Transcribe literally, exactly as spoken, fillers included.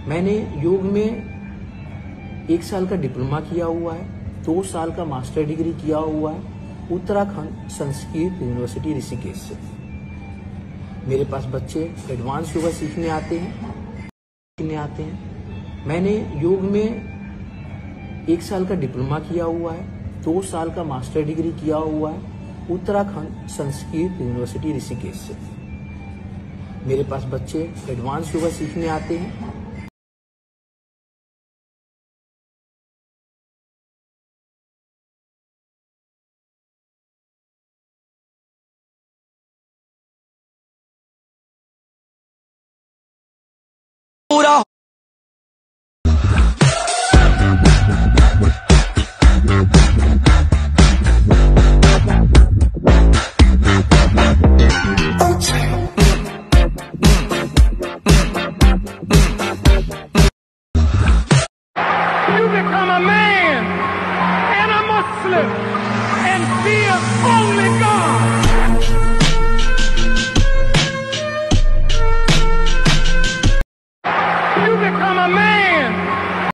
मैंने योग में एक साल का डिप्लोमा किया हुआ है, दो साल का मास्टर डिग्री किया हुआ है उत्तराखंड संस्कृत यूनिवर्सिटी ऋषिकेश से। मेरे पास बच्चे एडवांस योगा सीखने आते हैं सीखने आते हैं मैंने योग में एक साल का डिप्लोमा किया हुआ है, दो साल का मास्टर डिग्री किया हुआ है उत्तराखंड संस्कृत यूनिवर्सिटी ऋषिकेश से। मेरे पास बच्चे एडवांस योगा सीखने आते हैं